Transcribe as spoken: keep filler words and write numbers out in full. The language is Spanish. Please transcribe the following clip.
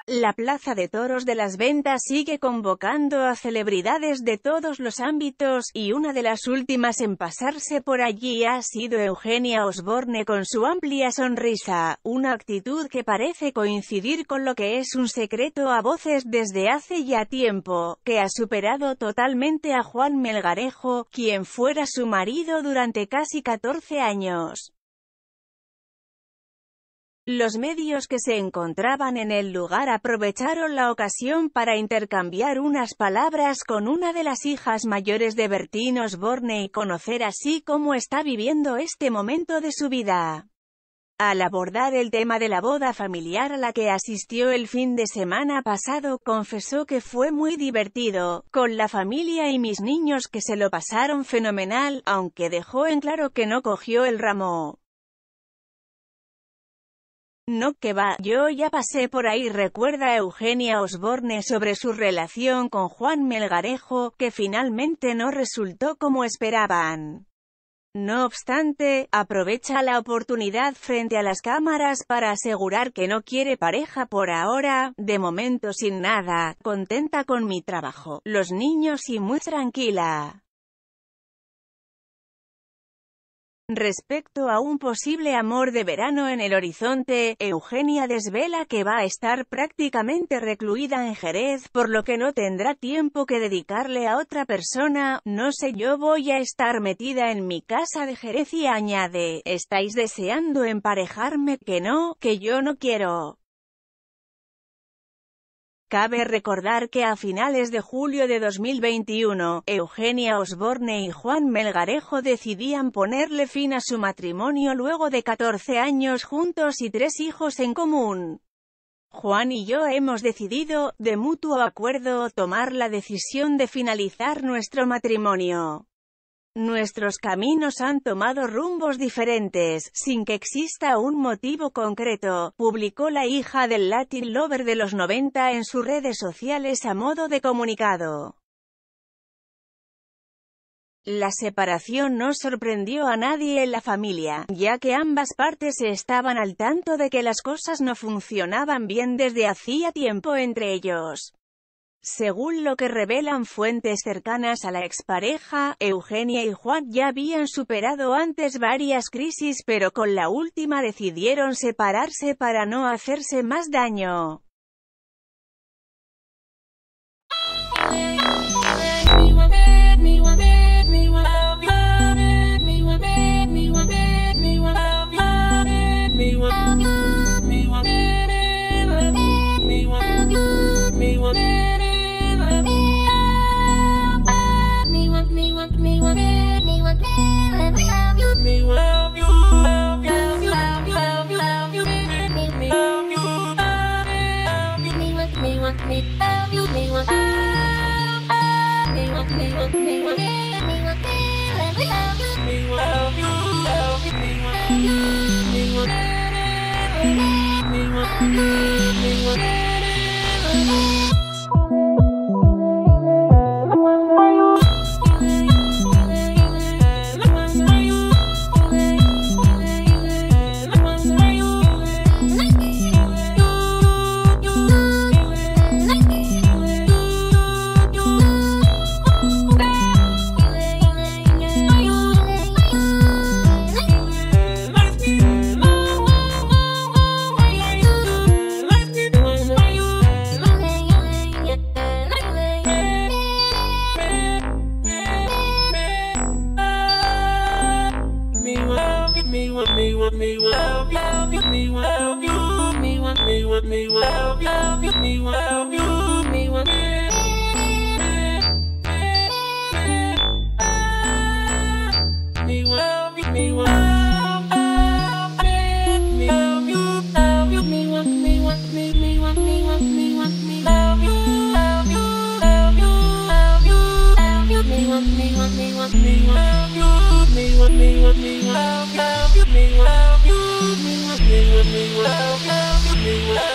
La Plaza de Toros de Las Ventas sigue convocando a celebridades de todos los ámbitos, y una de las últimas en pasarse por allí ha sido Eugenia Osborne con su amplia sonrisa, una actitud que parece coincidir con lo que es un secreto a voces desde hace ya tiempo, que ha superado totalmente a Juan Melgarejo, quien fuera su marido durante casi catorce años. Los medios que se encontraban en el lugar aprovecharon la ocasión para intercambiar unas palabras con una de las hijas mayores de Bertín Osborne y conocer así cómo está viviendo este momento de su vida. Al abordar el tema de la boda familiar a la que asistió el fin de semana pasado, confesó que fue muy divertido, con la familia y mis niños que se lo pasaron fenomenal, aunque dejó en claro que no cogió el ramo. No que va, yo ya pasé por ahí, recuerda Eugenia Osborne sobre su relación con Juan Melgarejo, que finalmente no resultó como esperaban. No obstante, aprovecha la oportunidad frente a las cámaras para asegurar que no quiere pareja por ahora, de momento sin nada, contenta con mi trabajo, los niños y muy tranquila. Respecto a un posible amor de verano en el horizonte, Eugenia desvela que va a estar prácticamente recluida en Jerez, por lo que no tendrá tiempo que dedicarle a otra persona. No sé, yo voy a estar metida en mi casa de Jerez, y añade, ¿estáis deseando emparejarme? Que no, que yo no quiero. Cabe recordar que a finales de julio de dos mil veintiuno, Eugenia Osborne y Juan Melgarejo decidían ponerle fin a su matrimonio luego de catorce años juntos y tres hijos en común. Juan y yo hemos decidido, de mutuo acuerdo, tomar la decisión de finalizar nuestro matrimonio. Nuestros caminos han tomado rumbos diferentes, sin que exista un motivo concreto, publicó la hija del Latin Lover de los noventa en sus redes sociales a modo de comunicado. La separación no sorprendió a nadie en la familia, ya que ambas partes estaban al tanto de que las cosas no funcionaban bien desde hacía tiempo entre ellos. Según lo que revelan fuentes cercanas a la expareja, Eugenia y Juan ya habían superado antes varias crisis, pero con la última decidieron separarse para no hacerse más daño. Me love you, me love you, me love you, me love you, me love you.